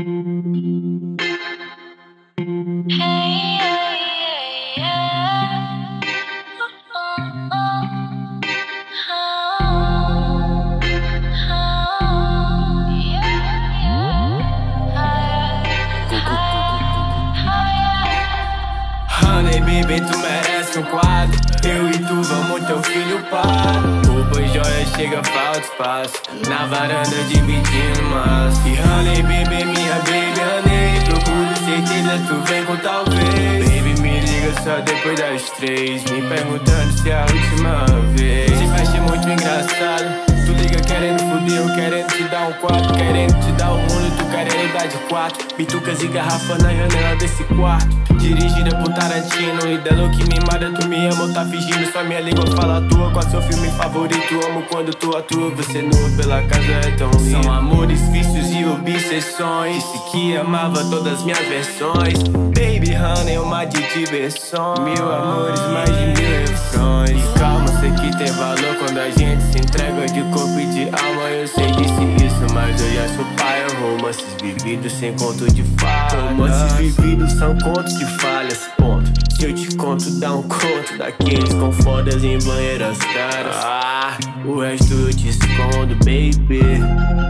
Baby, tu merece um quadro. Eu e tu vamos teu filho pardo. Roupa e joia chega, falta espaço. Na varanda dividindo mas. E honey, baby, minha baby, honey. Procuro certeza, tu vem com talvez. Baby, me liga só depois das 3. Me perguntando se é a última vez. Se fecha muito engraçado. Tu liga querendo foder, eu querendo te dar um quadro. Querendo te dar o mundo, tu querendo dar de 4. Bitucas e garrafa na janela desse quarto. Dirigida por Tarantino e dela que me mata, tu me ama ou tá fingindo. Só minha língua fala a tua, qual seu filme favorito? Amo quando tu atua, você nua pela casa é tão lindo. São amores, vícios e obsessões. Disse que amava todas as minhas versões. Baby, honey, uma de diversões. 1000 amores, mais de 1000 refrões. E calma, sei que tem valor quando a gente se entrega de corpo e de alma. Eu sei disse isso, mas eu já sou pai. Romances vividos sem conto de fadas. Romances vividos são contos de falhas, ponto. Se eu te conto, dá um conto daqueles com fodas em banheiras caras. O resto eu te escondo, baby.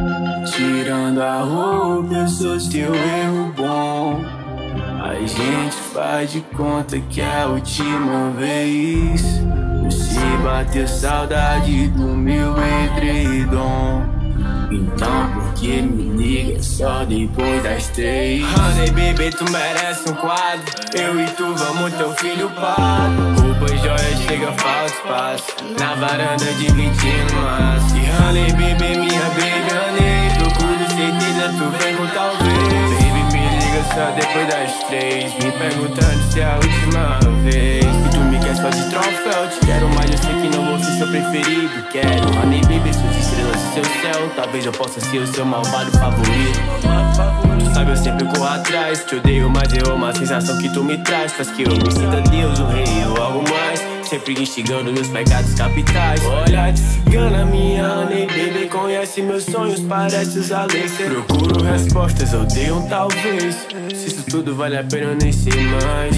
Tirando a roupa, eu sou teu erro bom. A gente faz de conta que é a última vez. Se bateu saudade do meu edredom. Então por que me liga só depois das 3? Honey, baby, tu merece um quadro. Eu e tu vamos teu filho pardo. Roupa e joia chega, falta espaço. Na varanda dividindo mas. E honey, baby, minha baby, honey. Procuro certeza, tu vem com talvez. Baby, me liga só depois das 3. Me perguntando se é a última vez. E tu me quer só de troféu. Te quero, mas eu sei que não vou ser seu preferido. Quero, honey, baby, suas estrelas e seu céu. Talvez eu possa ser o seu malvado favorito. Tu sabe, eu sempre corro atrás. Te odeio, mas eu amo a sensação que tu me traz. Faz que eu me sinta Deus, o rei ou algo mais. Sempre instigando meus pecados capitais. Olha, desengana minha honey, baby. Conhece meus sonhos, parece os além. Procuro respostas, odeio um talvez. Se isso tudo vale a pena, eu nem sei mais.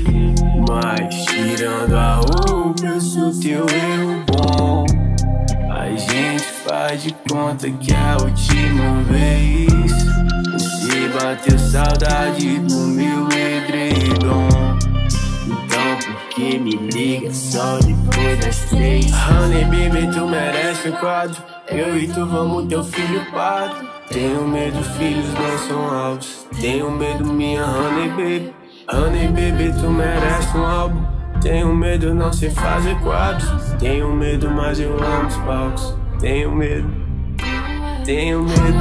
Mas tirando a roupa, eu sou teu erro bom. A gente faz de conta que é a última vez. Se bateu saudade do meu edredom. Então por que me liga só depois das 3? Honey, baby, tu merece um quadro. Eu e tu vamos teu filho pardo. Tenho medo, filhos não são alvos. Tenho medo, minha honey, baby. Honey, baby, tu merece um álbum. Tenho medo, não sei fazer quadros. Tenho medo, mas eu amo os palcos. Tenho medo, tenho medo.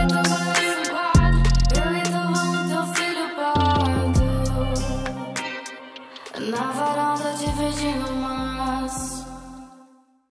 Eu e tu vamos teu filho pardo. Na varanda dividindo